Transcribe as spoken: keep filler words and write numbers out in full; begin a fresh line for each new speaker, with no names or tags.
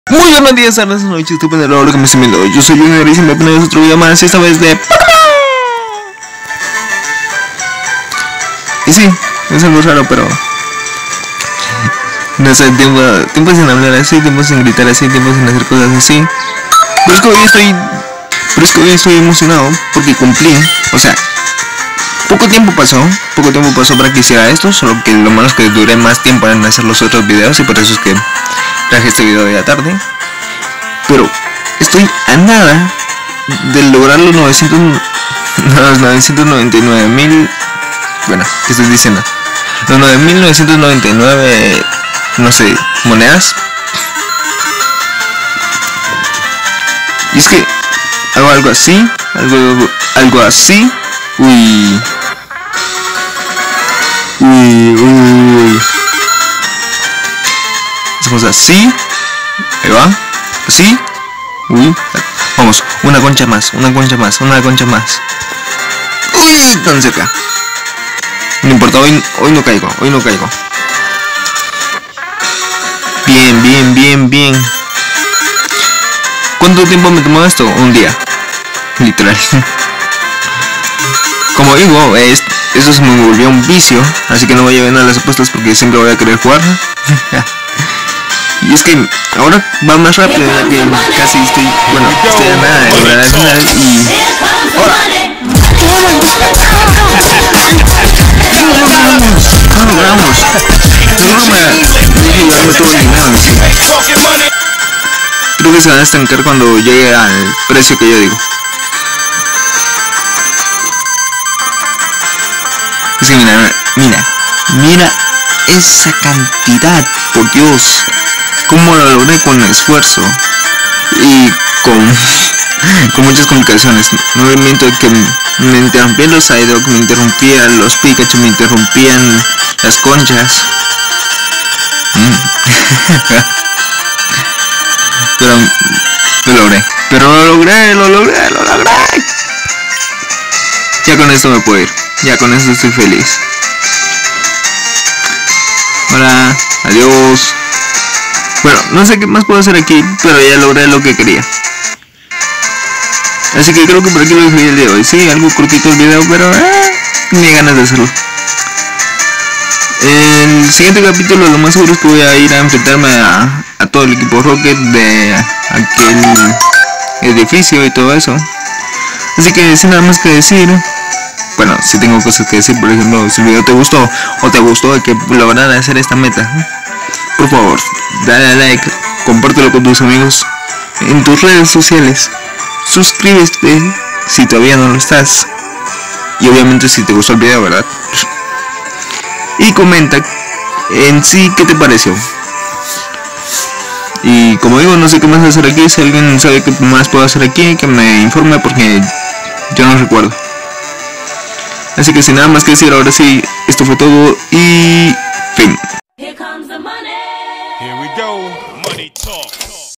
Muy buenos días, tardes, noches, estupendo la hora que me estoy viendo. Yo soy Junior y siempre ponemos otro video más, esta vez de... Y sí, es algo raro, pero... No sé, tiempo, tiempo sin hablar así, tiempo sin gritar así, tiempo sin hacer cosas así. Pero es que hoy estoy... Pero es que hoy estoy emocionado porque cumplí, o sea... Poco tiempo pasó, poco tiempo pasó para que hiciera esto, solo que lo malo es que duré más tiempo en hacer los otros videos y por eso es que traje este video de la tarde. Pero estoy a nada de lograr los novecientos, los novecientos noventa y nueve mil, bueno, ¿qué estoy diciendo? Los nueve mil novecientos noventa y nueve, no sé, monedas. Y es que hago algo así, algo, algo así, uy... Uy, uy. Hacemos así. Ahí va. Así. Uy. Vamos. Una concha más. Una concha más. Una concha más. Uy, tan cerca. No importa. Hoy, hoy no caigo. Hoy no caigo. Bien, bien, bien, bien. ¿Cuánto tiempo me tomó esto? Un día. Literal. Como digo, es... Eso se me volvió un vicio, así que no voy a ver a las apuestas porque siempre voy a querer jugar. Y es que ahora va más rápido, ya que casi estoy, bueno, estoy a nada de lograr al final y... ¡Hola! ¡No logramos! ¡No logramos! Seguro me dije llevarme todo el dinero, ¿sí? Creo que se van a estancar cuando llegue al precio que yo digo. Es que mira, mira, mira esa cantidad, por Dios, cómo lo logré con esfuerzo y con, con muchas complicaciones. No me miento que me interrumpían los Psyduck, me interrumpían los Pikachu, me interrumpían las conchas. Mm. Pero lo logré, pero lo logré, lo logré, lo logré. Ya con esto me puedo ir. Ya con eso estoy feliz. Hola, adiós. Bueno, no sé qué más puedo hacer aquí, pero ya logré lo que quería. Así que creo que por aquí lo dejé el día de hoy. Sí, algo cortito el video, pero eh, ni ganas de hacerlo. En el siguiente capítulo lo más seguro es que voy a ir a enfrentarme a, a todo el equipo Rocket de aquel edificio y todo eso. Así que sin nada más que decir... Bueno, si tengo cosas que decir, por ejemplo, si el video te gustó o te gustó de que lograran hacer esta meta, por favor, dale a like, compártelo con tus amigos en tus redes sociales, suscríbete si todavía no lo estás, y obviamente si te gustó el video, ¿verdad? Y comenta en sí qué te pareció. Y como digo, no sé qué más hacer aquí. Si alguien sabe qué más puedo hacer aquí, que me informe porque yo no recuerdo. Así que sin nada más que decir, ahora sí, esto fue todo y fin. Here comes the money. Here we go.